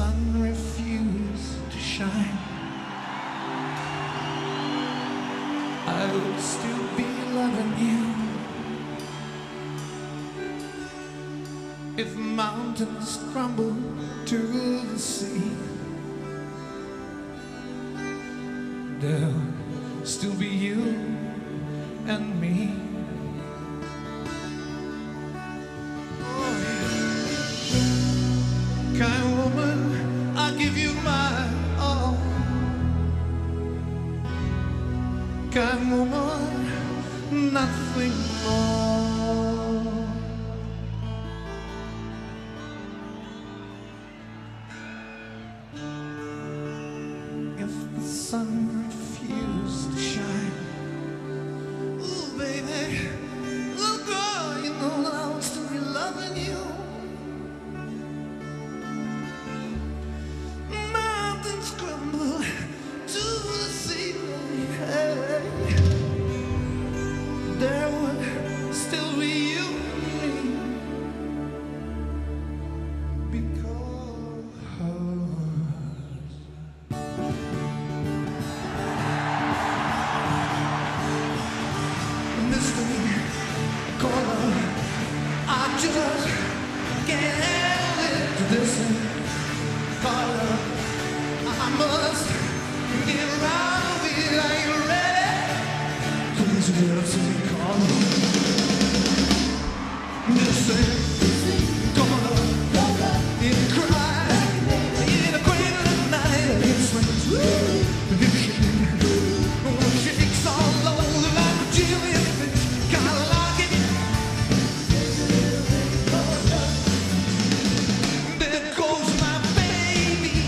sun refused to shine, I would still be loving you. If mountains crumble to the sea, there'll still be you and me. Kind woman, I give you my all. Kind woman, nothing more. If the sun refused to shine, ooh baby, ooh girl, you know that I would still be loving you. Crumble to the sea, hey, there would still be you and me, because this thing called love, I just can't handle it. This thing called love, I must get around with it. Are you ready? Please get up to me, call this thing called love, it cries in the queen of the night. It swings, it shakes all over like a jellyfish. Gotta like it. There goes my baby.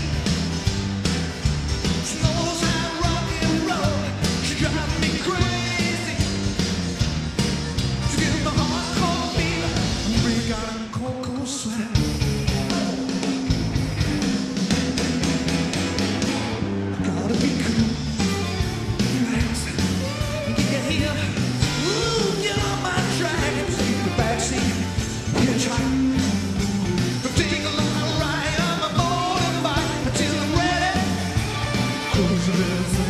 She knows how to rock and roll. She drives me crazy. She gives my heart cold fever and break out in cold sweat. Gotta be cool, relax, get here. Ooh, get on my track and take the backseat. Hitchhike, take a long ride on my motorbike until I'm ready. Close the